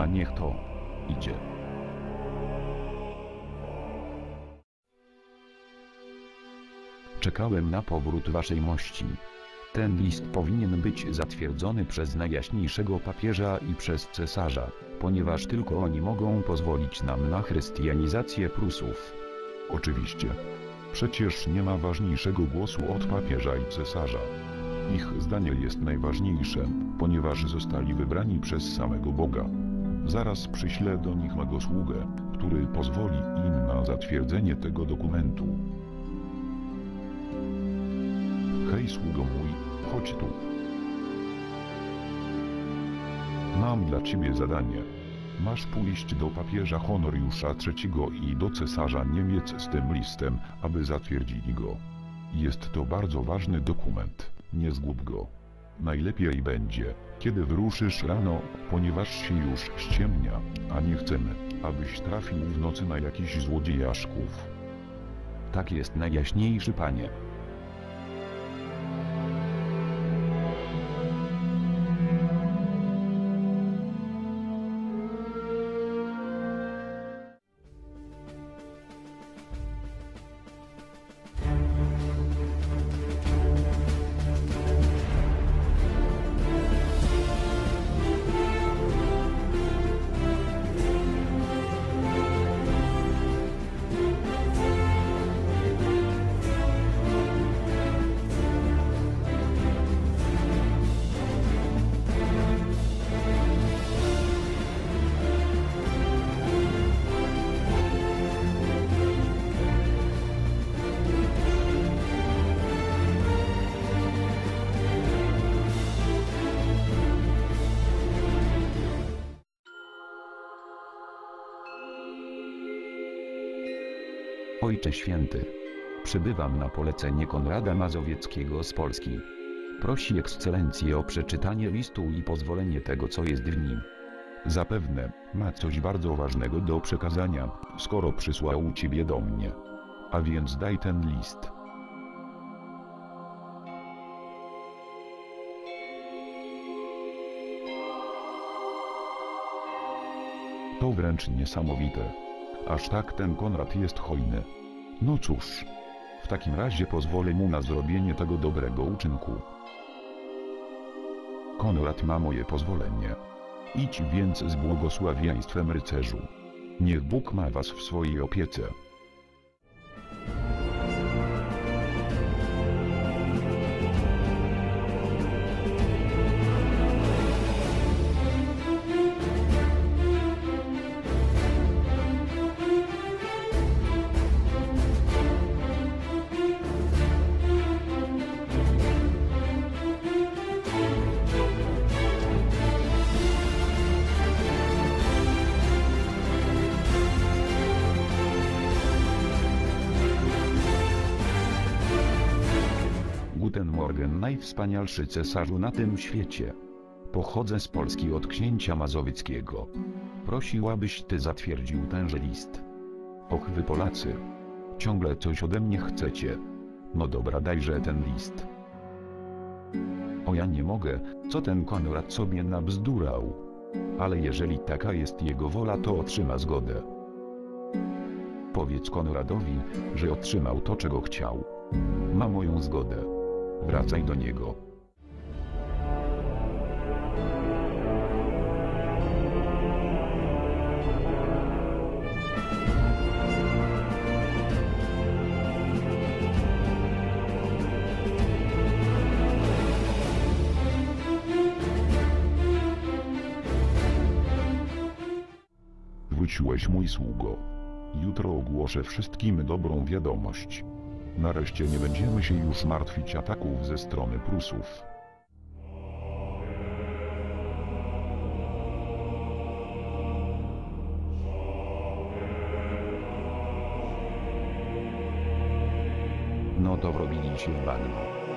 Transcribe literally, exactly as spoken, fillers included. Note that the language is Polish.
niech to idzie. Czekałem na powrót waszej mości. Ten list powinien być zatwierdzony przez najjaśniejszego papieża i przez cesarza, ponieważ tylko oni mogą pozwolić nam na chrystianizację Prusów. Oczywiście. Przecież nie ma ważniejszego głosu od papieża i cesarza. Ich zdanie jest najważniejsze, ponieważ zostali wybrani przez samego Boga. Zaraz przyślę do nich mego sługę, który pozwoli im na zatwierdzenie tego dokumentu. Hej sługo mój, chodź tu. Mam dla ciebie zadanie. Masz pójść do papieża Honoriusza trzeciego i do cesarza Niemiec z tym listem, aby zatwierdzili go. Jest to bardzo ważny dokument, nie zgub go. Najlepiej będzie, kiedy wyruszysz rano, ponieważ się już ściemnia, a nie chcemy, abyś trafił w nocy na jakichś złodziejaszków. Tak jest, najjaśniejszy panie. Ojcze Święty, przybywam na polecenie Konrada Mazowieckiego z Polski. Prosi ekscelencję o przeczytanie listu i pozwolenie tego, co jest w nim. Zapewne ma coś bardzo ważnego do przekazania, skoro przysłał ciebie do mnie. A więc daj ten list. To wręcz niesamowite. Aż tak ten Konrad jest hojny. No cóż. W takim razie pozwolę mu na zrobienie tego dobrego uczynku. Konrad ma moje pozwolenie. Idź więc z błogosławieństwem, rycerzu. Niech Bóg ma was w swojej opiece. Guten Morgen, najwspanialszy cesarzu na tym świecie. Pochodzę z Polski od księcia mazowieckiego. Prosił, abyś ty zatwierdził tenże list. Och wy Polacy. Ciągle coś ode mnie chcecie. No dobra, dajże ten list. O ja nie mogę, co ten Konrad sobie nabzdurał. Ale jeżeli taka jest jego wola, to otrzyma zgodę. Powiedz Konradowi, że otrzymał to, czego chciał. Ma moją zgodę. Wracaj do niego. Wróciłeś, mój sługo. Jutro ogłoszę wszystkim dobrą wiadomość. Nareszcie nie będziemy się już martwić ataków ze strony Prusów. No to wrobili się w bagno.